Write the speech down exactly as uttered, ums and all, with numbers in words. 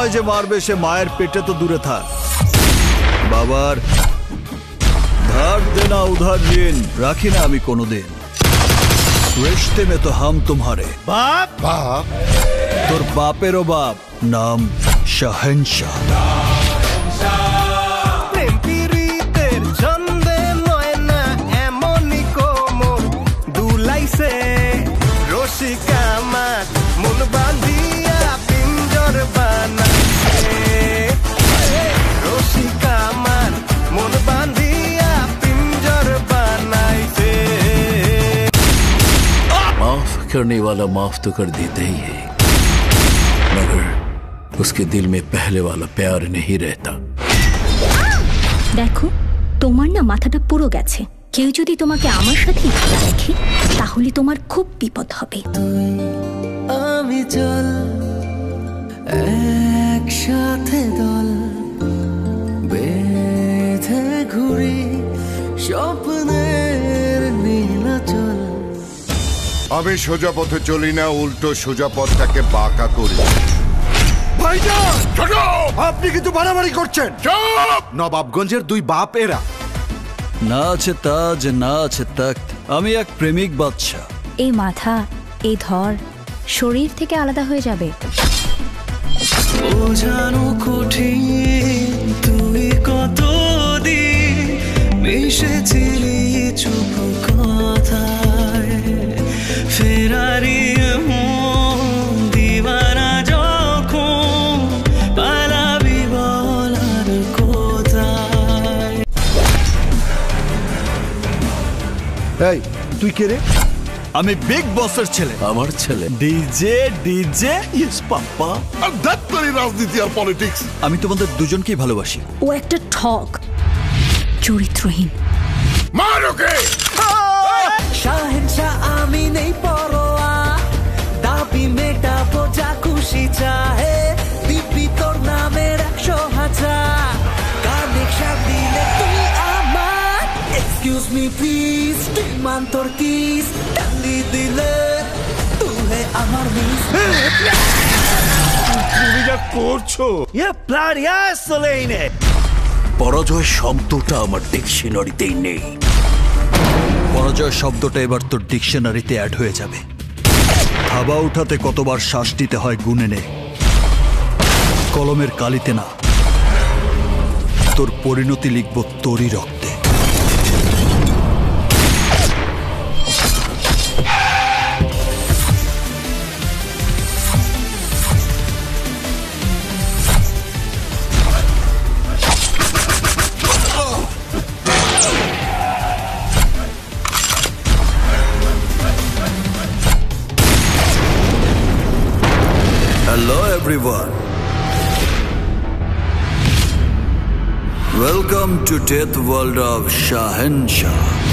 আমায় যে মারবে সে মায়ের পেটে তো দূরে থাক। বাবার ধার দেনা উধার ঋণ রাখি না আমি কোনোদিন। रिश्ते में तो हम तुम्हारे बाप बाप তোর বাপেরও বাপ নাম শাহেনশাহ। करने वाला माफ तो कर देता ही है, मगर उसके दिल में पहले वाला प्यार नहीं रहता। देखो তোমার না মাথাটা পুরো গেছে। কেউ যদি তোমাকে আমার সাথে ভালো রাখে তাহলে তোমার খুব বিপদ হবে। আমি চল একসাথে দল বেঁধে ঘুরি স্বপ্নের নীলাচল। আমি সোজা পথে চলি না, উল্টো সোজা পথটাকে বাঁকা করি। ভাইজান আপনি কিন্তু বাড়াবাড়ি করছেন। নবাবগঞ্জের দুই বাপ এরা। না আছে তাজ না আছে তখ্ত, আমি এক প্রেমিক বাদশা। এই মাথা এই ধর শরীর থেকে আলাদা হয়ে যাবে। বোঝানো কঠিন তুই কতদিন মিশেছিলি চুপ কথায়। ফেরারি মন দিওয়ানা যখন পালাবি বলার কোথায়। এই তুই কে রে? আমি বিগ বসের ছেলে। আমার ছেলে ডিজে ডিজে ইয়েস পাপা। আর দ্যাট তোরই রাজনীতি আর পলিটিক্স। আমি তোমাদের দুজনকেই ভালোবাসি। ও একটা ঠক, চরিত্রহীন। মার ওকে। শাহেনশাহ আমি নেই পরোয়া, দাবি মেটাবো যা খুশি চাহে। দিবি তোর নামের একশো হাজার কানেকশন দিলে তুই আমার। এক্সকিউজ মি প্লিজ, তুই মান তোর কিস টালি দিলে তুই হে আমার মিস। তুমি যা করছো ইয়া প্লান ইয়া সোলেইনে। পরাজয় শব্দটা আমার ডিকশনারিতেই নেই। পরাজয় শব্দটা এবার তোর ডিকশনারিতে অ্যাড হয়ে যাবে। হাওয়া উঠাতে কতবার শ্বাস নিতে হয় গুনে নে, কলমের কালিতে না। তোর পরিণতি লিখব তোরই রক্তে। Hello everyone. Welcome to Death World of Shahenshah.